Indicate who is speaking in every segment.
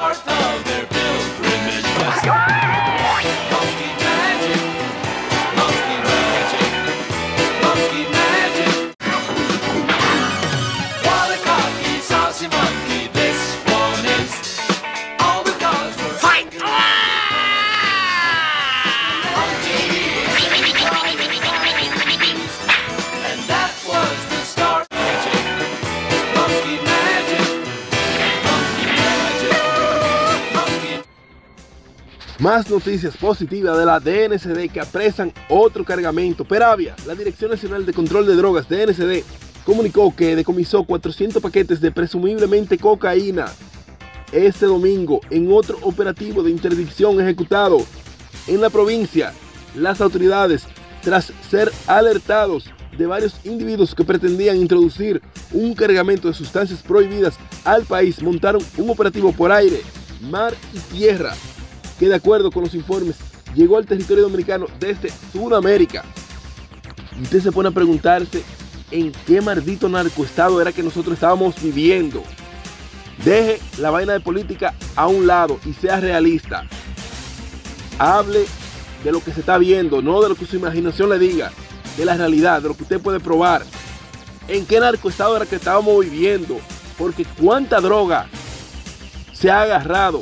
Speaker 1: Más noticias positivas de la DNCD que apresan otro cargamento. Peravia, la Dirección Nacional de Control de Drogas, DNCD, comunicó que decomisó 400 paquetes de presumiblemente cocaína este domingo en otro operativo de interdicción ejecutado en la provincia. Las autoridades, tras ser alertados de varios individuos que pretendían introducir un cargamento de sustancias prohibidas al país, montaron un operativo por aire, mar y tierra, que de acuerdo con los informes llegó al territorio dominicano desde Sudamérica. Y usted se pone a preguntarse en qué maldito narcoestado era que nosotros estábamos viviendo. Deje la vaina de política a un lado y sea realista. Hable de lo que se está viendo, no de lo que su imaginación le diga, de la realidad, de lo que usted puede probar. ¿En qué narcoestado era que estábamos viviendo? Porque cuánta droga se ha agarrado.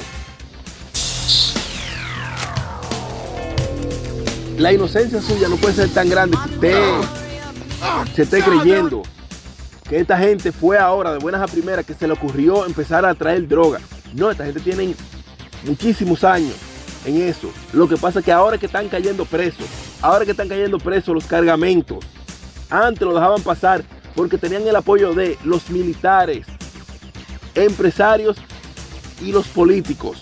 Speaker 1: La inocencia suya no puede ser tan grande que usted se esté creyendo que esta gente fue ahora de buenas a primeras que se le ocurrió empezar a traer droga. No, esta gente tiene muchísimos años en eso. Lo que pasa es que ahora que están cayendo presos, los cargamentos, antes lo dejaban pasar porque tenían el apoyo de los militares, empresarios y los políticos.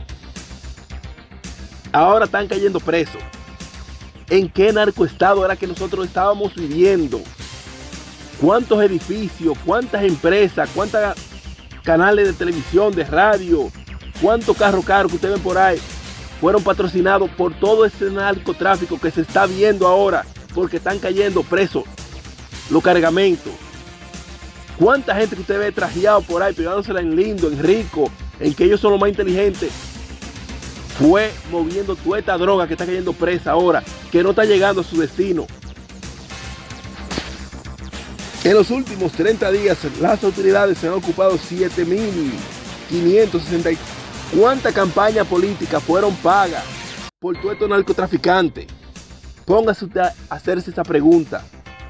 Speaker 1: Ahora están cayendo presos. ¿En qué narcoestado era que nosotros estábamos viviendo? ¿Cuántos edificios, cuántas empresas, cuántos canales de televisión, de radio, cuántos carros caros que ustedes ven por ahí fueron patrocinados por todo este narcotráfico que se está viendo ahora porque están cayendo presos los cargamentos? ¿Cuánta gente que usted ve trajeado por ahí, pegándosela en lindo, en rico, en que ellos son los más inteligentes, fue moviendo toda esta droga que está cayendo presa ahora, que no está llegando a su destino? En los últimos 30 días, las autoridades se han ocupado 7.560. ¿Cuántas campañas políticas fueron pagas por todos estos narcotraficantes? Póngase usted a hacerse esa pregunta.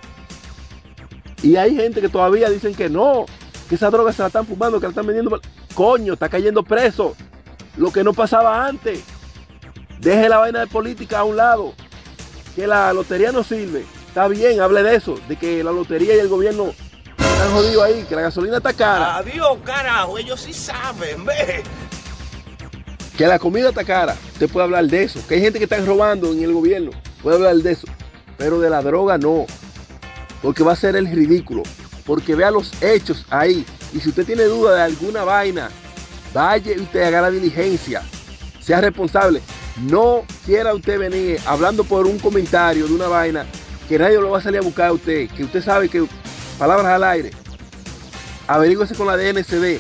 Speaker 1: Y hay gente que todavía dicen que no, que esa droga se la están fumando, que la están vendiendo. Coño, está cayendo preso. Lo que no pasaba antes. Deje la vaina de política a un lado. Que la lotería no sirve. Está bien, hable de eso. De que la lotería y el gobierno están jodidos ahí. Que la gasolina está cara.
Speaker 2: Adiós, carajo. Ellos sí saben, ve.
Speaker 1: Que la comida está cara. Usted puede hablar de eso. Que hay gente que está robando en el gobierno. Puede hablar de eso. Pero de la droga no. Porque va a ser el ridículo. Porque vea los hechos ahí. Y si usted tiene duda de alguna vaina, vaya y usted haga la diligencia. Sea responsable. No quiera usted venir hablando por un comentario de una vaina que nadie lo va a salir a buscar a usted. Que usted sabe que palabras al aire. Averígüese con la DNCD.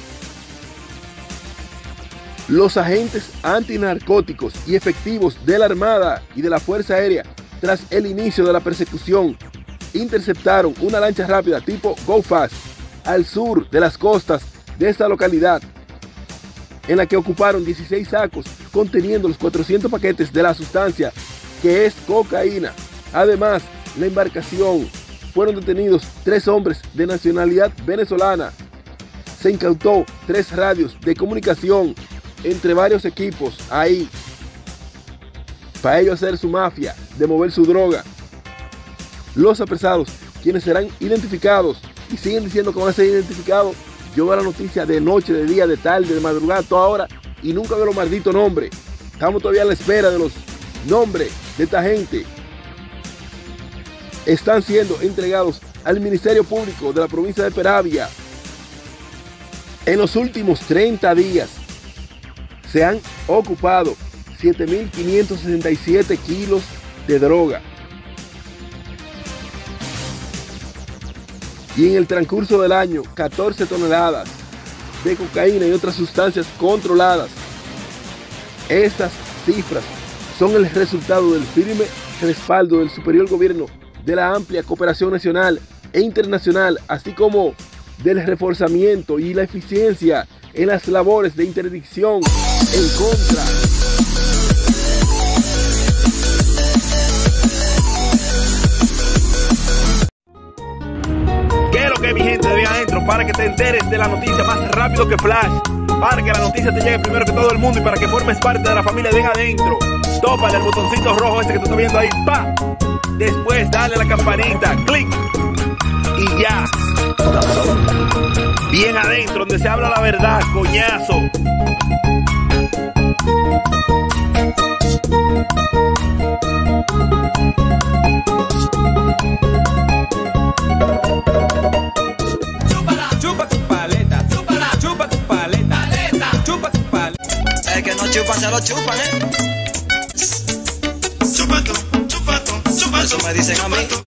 Speaker 1: Los agentes antinarcóticos y efectivos de la Armada y de la Fuerza Aérea, tras el inicio de la persecución, interceptaron una lancha rápida tipo Go Fast al sur de las costas de esta localidad, en la que ocuparon 16 sacos conteniendo los 400 paquetes de la sustancia que es cocaína. Además, la embarcación fueron detenidos 3 hombres de nacionalidad venezolana. Se incautó 3 radios de comunicación entre varios equipos ahí para ellos hacer su mafia de mover su droga. Los apresados, quienes serán identificados y siguen diciendo que van a ser identificados. Yo veo la noticia de noche, de día, de tarde, de madrugada, toda hora, y nunca veo los malditos nombres. Estamos todavía a la espera de los nombres de esta gente. Están siendo entregados al Ministerio Público de la provincia de Peravia. En los últimos 30 días se han ocupado 7.567 kilos de droga. Y en el transcurso del año, 14 toneladas de cocaína y otras sustancias controladas. Estas cifras son el resultado del firme respaldo del superior gobierno, de la amplia cooperación nacional e internacional, así como del reforzamiento y la eficiencia en las labores de interdicción en contra
Speaker 2: mi gente de Bien Adentro, para que te enteres de la noticia más rápido que flash, para que la noticia te llegue primero que todo el mundo y para que formes parte de la familia de Bien Adentro. Tópale el botoncito rojo ese que tú estás viendo ahí, ¡pa! Después dale a la campanita, clic y ya. Bien Adentro, donde se habla la verdad, coñazo.
Speaker 3: Que no chupan, se lo chupan,
Speaker 4: Chupa tú, chupa tú, chupa tú.
Speaker 3: Eso me dicen a mí.